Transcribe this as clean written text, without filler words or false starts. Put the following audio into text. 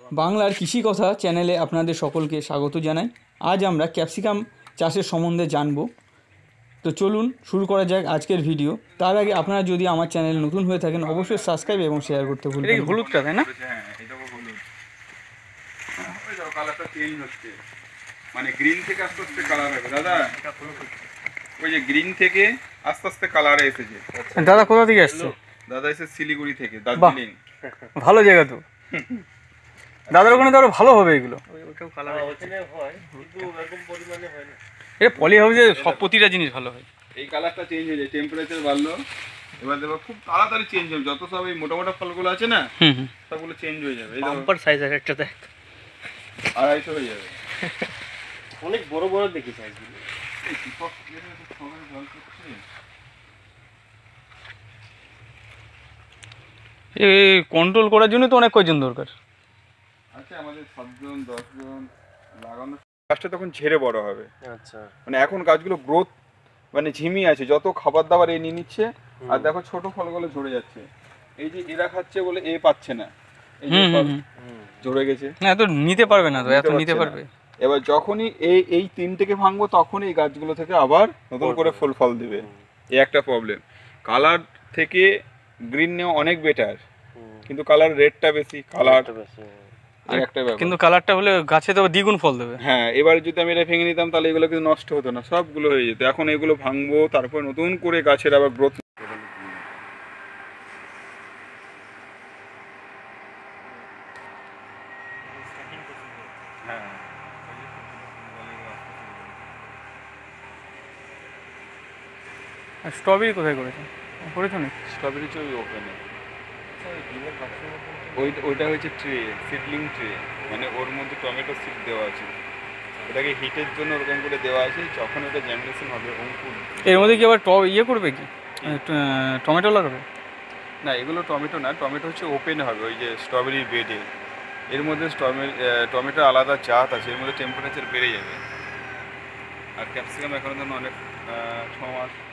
বাংলার কৃষি কথা চ্যানেলে আপনাদের সকলকে স্বাগত জানাই। আজ আমরা ক্যাপসিকাম চাষের সম্বন্ধে জানব। তো চলুন শুরু করা যাক আজকের ভিডিও। তার আগে আপনারা যদি আমার চ্যানেল নতুন হয়ে থাকেন অবশ্যই সাবস্ক্রাইব এবং শেয়ার করতে ভুলবেন না। হলুদটা তাই না? হ্যাঁ, এটা হলুদ। ওই দেখো কালারটা চেঞ্জ হচ্ছে, মানে গ্রিন থেকে আস্তে আস্তে কালার হবে। দাদা ওই যে গ্রিন থেকে আস্তে আস্তে কালারে এসেছে। দাদা কোথা থেকে আসছে? দাদা এসে শিলিগুড়ি থেকে, দার্জিলিং। ভালো জায়গা তো। দাদার ওখানে তো আরো ভালো হবে এগুলো। এটা পলি হাউসে সব প্রতিটা জিনিস ভালো হয়। এই কালারটা চেঞ্জ হয়ে যায়, টেম্পারেচার বাড়লো, এবার দেখো খুব তাড়াতাড়ি চেঞ্জ হবে। যত সব এই মোটা মোটা ফলগুলো আছে না, সবগুলো চেঞ্জ হয়ে যাবে। এই বাম্পার সাইজ আছে একটা, দেখ 250 হয়ে যাবে। অনেক বড় বড় দেখি সাইজগুলো। এই দীপক এর তো সবাই জল করছে। এই কন্ট্রোল করার জন্য তো অনেক কয়জন দরকার। আচ্ছা, আমাদের 7 জন 10 জন লাগানো, গাছটা তখন ঝেড়ে বড় হবে। আচ্ছা, মানে এখন গাছগুলো গ্রোথ মানে ঝিমি আছে, যত খাবার দাবার এ নিয়ে নিচ্ছে। আর দেখো ছোট ফলগুলো ঝরে যাচ্ছে, এই যে এরা খাচ্ছে বলে এ পাচ্ছে না, এই যে ফল ঝরে গেছে। না এত নিতে পারবে না তো, এত নিতে পারবে। এবার যখনই এই 3 থেকে ভাঙবো তখন এই গাছগুলো থেকে আবার নতুন করে ফুল ফল দিবে। এই একটা প্রবলেম। কালার থেকে গ্রিন নেওয়া অনেক বেটার, কিন্তু কালার রেটটা বেশি, কালার একটা ব্যাপার। কিন্তু কালারটা হলে গাছে তো দ্বিগুণ ফল দেবে। হ্যাঁ, এবার যদি আমি এটা ভেঙে নিতাম তাহলে এগুলো কিন্তু নষ্ট হতো না, সবগুলো হয়ে যেত। এখন এগুলো ভাঙবো, তারপর নতুন করে গাছের আবার গ্রোথ। হ্যাঁ, আর স্ট্রবেরি কোথায় করেছে? করেছো না? স্ট্রবেরি চই ওপেনে। ওইটা হচ্ছে ট্রে, সিডলিং ট্রে, মানে ওর মধ্যে টমেটো সিড দেওয়া আছে। ওটাকে হিটের জন্য ওরকম করে দেওয়া আছে, যখন ওটা জেনারেশন হবে অঙ্কুর। এর মধ্যে কি আবার ইয়ে করবে কি, টমেটো লাগাবে? না, এগুলো টমেটো না, টমেটো হচ্ছে ওপেন হবে ওই যে স্ট্রবেরির বেডে। এর মধ্যে টমেটো আলাদা জাত আছে, এর মধ্যে টেম্পারেচার বেড়ে যাবে। আর ক্যাপসিকাম এখনো জন্য অনেক 6 মাস